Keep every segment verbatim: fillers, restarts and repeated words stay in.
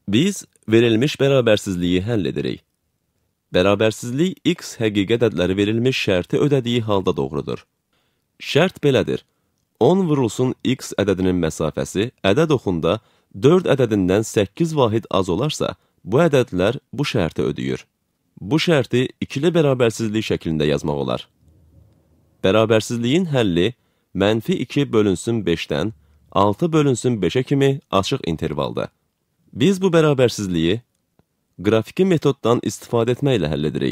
Biz verilmiş bərabərsizliyi həll edirik. Bərabərsizlik x həqiqət ədləri verilmiş şərti ödədiyi halda doğrudur. Şərt belədir. on vurulsun x ədədinin məsafəsi ədəd oxunda dörd ədədindən səkkiz vahid az olarsa, bu ədədlər bu şərti ödəyir. Bu şərti ikili bərabərsizlik şəklində yazmaq olar. Bərabərsizliyin həlli mənfi iki bölünsün beşdən altı bölünsün beşə kimi açıq intervalda. Biz bu bərabərsizliyi qrafiki metoddan istifadə etməklə həll edirik.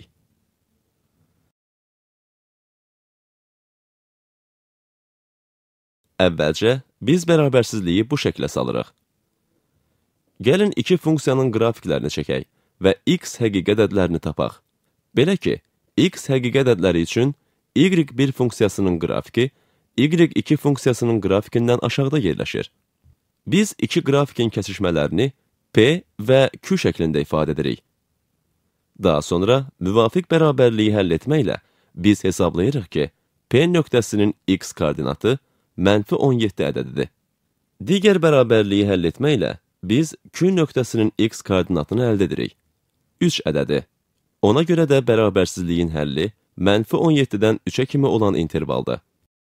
Əvvəlcə, biz bərabərsizliyi bu şəklə salırıq. Gəlin iki funksiyanın qrafiklərini çəkək və x həqiqət ədlərini tapaq. Belə ki, x həqiqət ədləri üçün y bir funksiyasının qrafiki y iki funksiyasının qrafikindən aşağıda yerləşir. Biz iki qrafikin kəsişmələrini P və Q şəklində ifadə edirik. Daha sonra müvafiq bərabərliyi həll etməklə biz hesablayırıq ki, P nöqtəsinin x koordinatı mənfi on yeddi ədədidir. Digər bərabərliyi həll etməklə biz Q nöqtəsinin x koordinatını əldə edirik. üç ədədi. Ona görə də bərabərsizliyin həlli mənfi on yeddidən üçə kimi olan intervalda.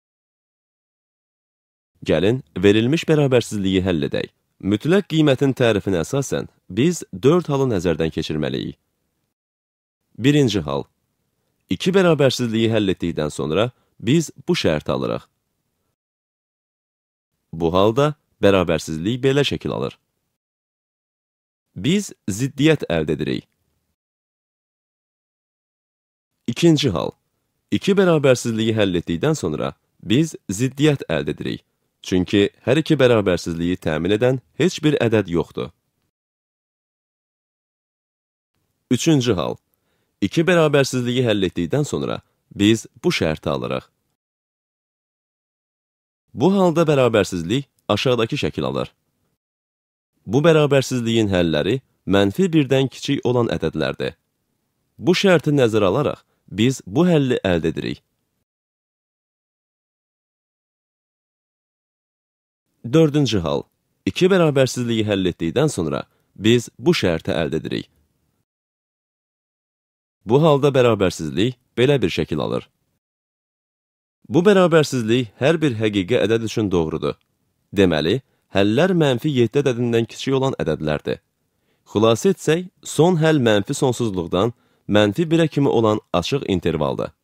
Gəlin, verilmiş bərabərsizliyi həll edək. Mütləq qiymətin tərifinə əsasən biz dörd halı nəzərdən keçirməliyik. Birinci hal. İki bərabərsizliyi həll etdikdən sonra biz bu şərti alırıq. Bu halda bərabərsizlik belə şəkil alır. Biz ziddiyyət əldə edirik. İkinci hal. İki bərabərsizliyi həll etdikdən sonra biz ziddiyyət əldə edirik. Çünki hər iki bərabərsizliyi təmin edən heç bir ədəd yoxdur. Üçüncü hal. İki bərabərsizliyi həll etdikdən sonra biz bu şərti alırıq. Bu halda bərabərsizlik aşağıdakı şəkil alır. Bu bərabərsizliyin həlləri mənfi birdən kiçik olan ədədlərdir. Bu şərti nəzərə alaraq biz bu həlli əldə edirik. Dördüncü hal. İki bərabərsizliyi həll etdikdən sonra biz bu şərti əldə edirik. Bu halda bərabərsizlik belə bir şəkil alır. Bu bərabərsizlik hər bir həqiqi ədəd üçün doğrudur. Deməli, həllər mənfi yeddi ədədindən kiçik olan ədədlərdir. Xülasə etsək, son həll mənfi sonsuzluqdan mənfi birə kimi olan açıq intervaldır.